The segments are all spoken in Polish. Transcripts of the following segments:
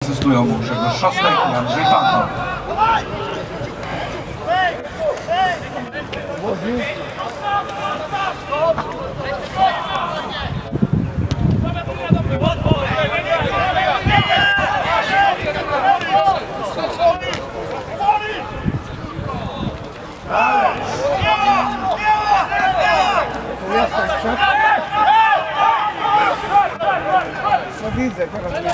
asystują mu Grzegorz Szostek i Andrzej Panton. No widzę, teraz nie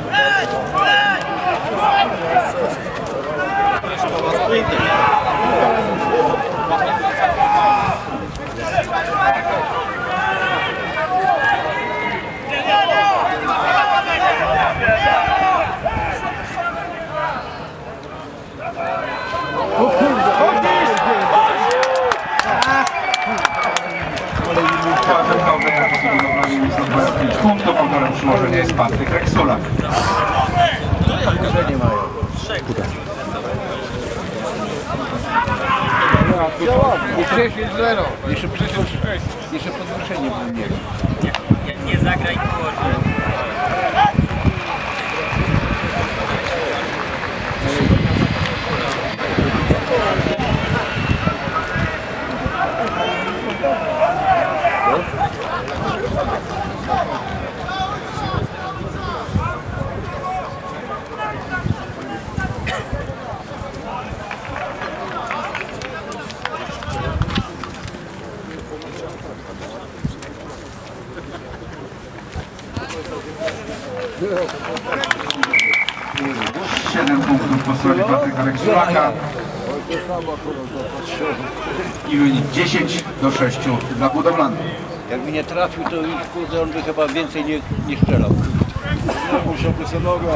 Punktów autorem przyłożenia jest Patryk Reksulak. nie mają. I 10-0. Jeszcze podwyższenie było mieli. Nie zagraj głośno. Siedem punktów po stronie Patryka Reksulaka i wynik 10-6 dla budowlanych. Jakby nie trafił, to już kurde, on by chyba więcej nie strzelał. Musiałby sobie nogę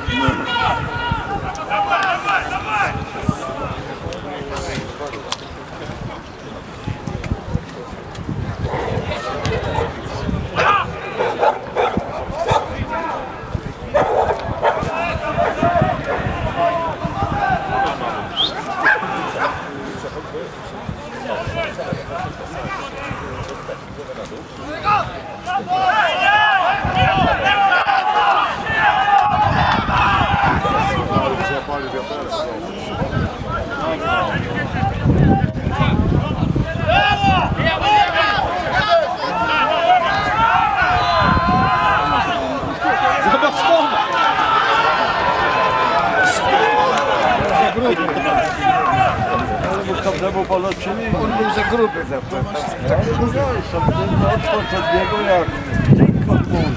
Każdemu poloczyli. On był za gruby zapewne. Tak powiedziałeś sobie, odchodź od niego jak tyk od mózgu.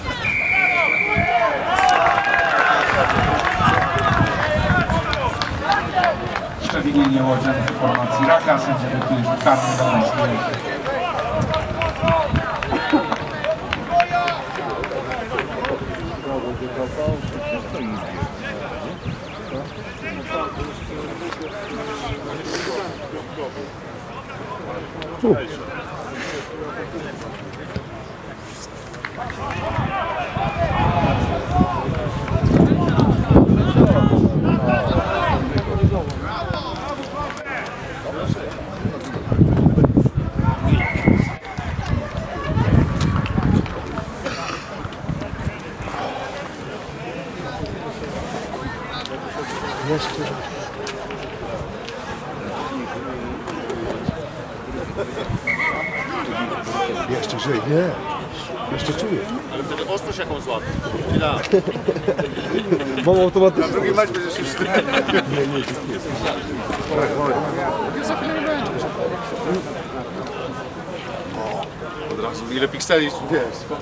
Przewinienie łodzian w formacji Raka, sędzia dyktuje rzut karny do Gdańskiej. Jeszcze żyje, nie. Jeszcze czuję. Ale wtedy ostrość jaką złapał. Mam automatycznie. Na drugi mecz będziesz już od razu. Ile pikseli? Wiesz.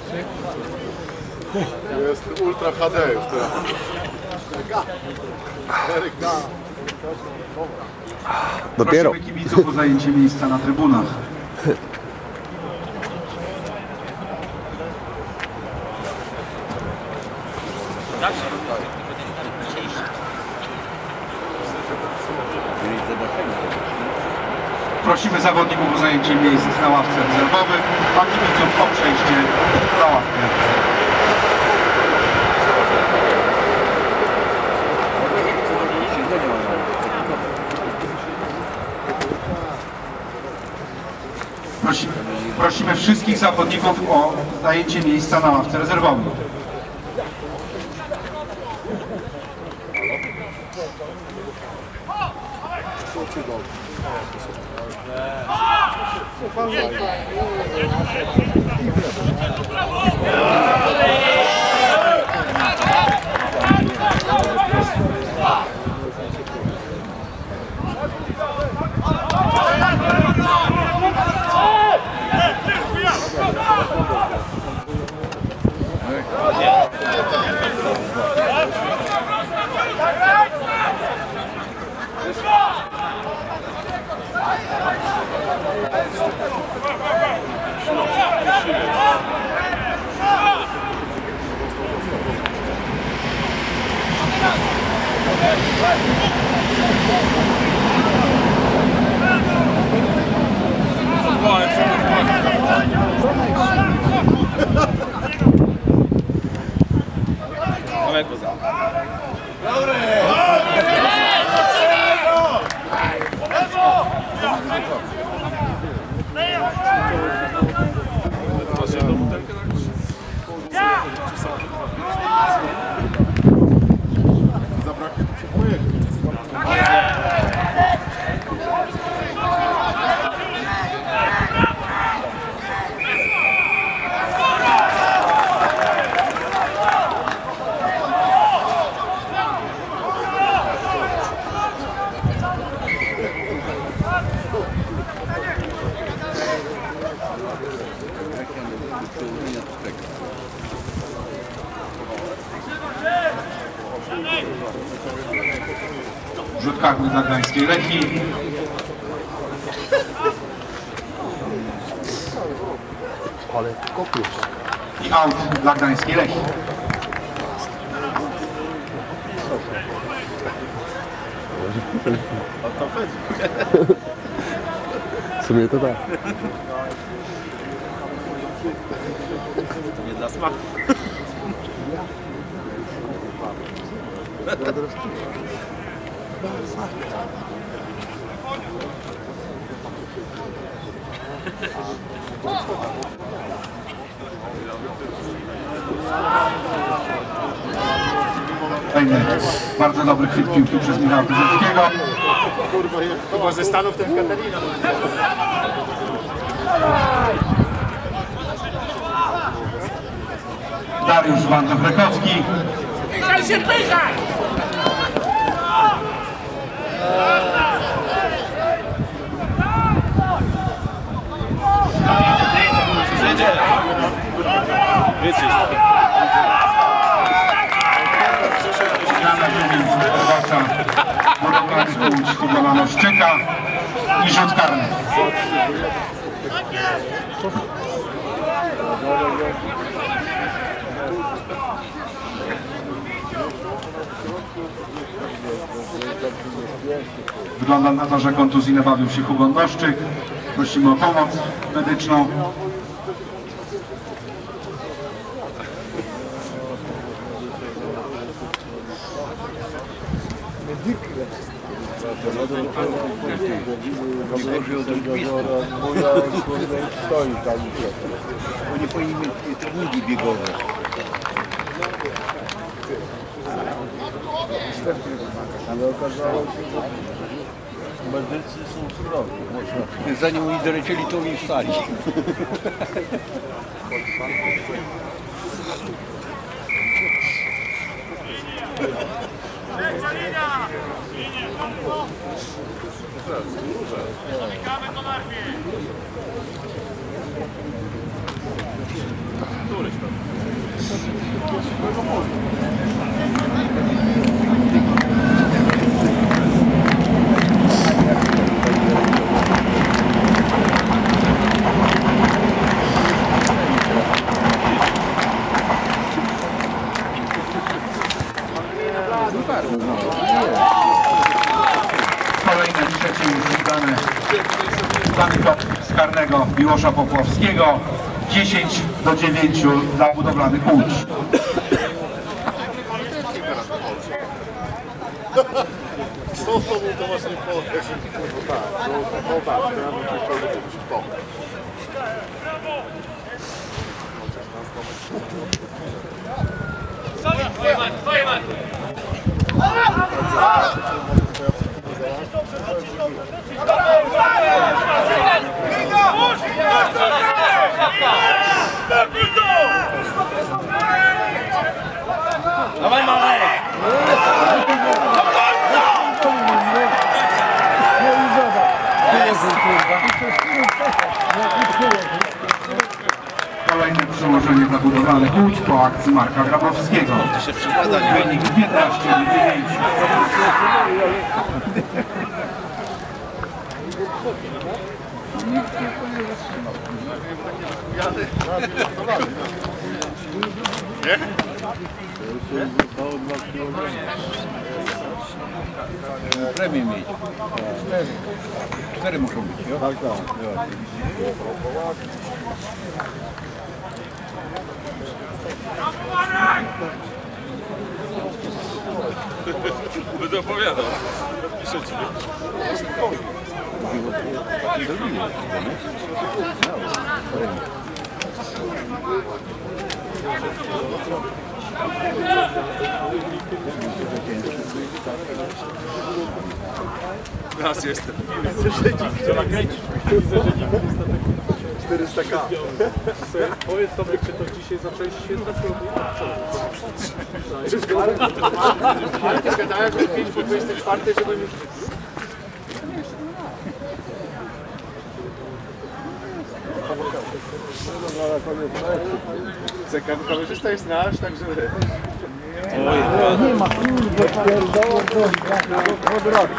Jest Ultra HD już teraz. Dopiero. Prosimy kibiców o zajęcie miejsca na trybunach. Prosimy zawodników o zajęcie miejsc na ławce rezerwowych, a kibiców o przejście na ławkę. Prosimy wszystkich zawodników o zajęcie miejsca na ławce rezerwowej. Rzut karny dla Gdańskiej Lechii. Ale kopiesz. I out dla Gdańskiej Lechii. W sumie to tak. To nie dla smaku. Fajny, bardzo dobry chwyt piłki przez Michała Kurzewskiego. Chyba ze Stanów ten Katarina. Dariusz Wandowrekowski. Pychaj się, pychaj! Zmiana dziewięć, Wrocław, budowlany Łódź, Kubola Szczyka i rzut karny. Wygląda na to, że kontuzji bawił się Hugo Noszczyk. Prosimy o pomoc medyczną. Oni powinni mieć treningi biegowe. Ale okazało się, że medycy są surowi. Zanim oni dolecieli, to oni wstali. Kolejne trzecie już dane z karnego Miłosza Popławskiego. 10-9 dla budowlanych Łódź. Z tą to właśnie po. Twoje mat! Kolejne przełożenie zabudowane Łódź po akcji Marka Grabowskiego. Wynik 15-9. Premię mieć. 4 muszą być, jo? Tak, tak. Będę opowiadał. Piszę ci. Raz jestem. 400k. Powiedz sobie, czy to dzisiaj zacząłeś się Ale ty gadałeś, że 5 po 24, żebym już... Kamerzysta jest nasz, także... Nie ma, kurde, pierdolę, to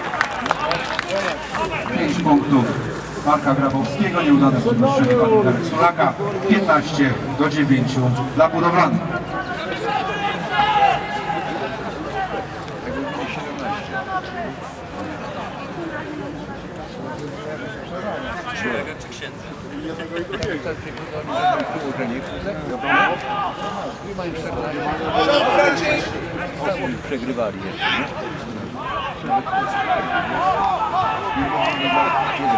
5 punktów Marka Grabowskiego, nieudane podnoszenie Walidera Sulaka, 15-9 dla budowlanych. Przegrywali jeszcze, nie?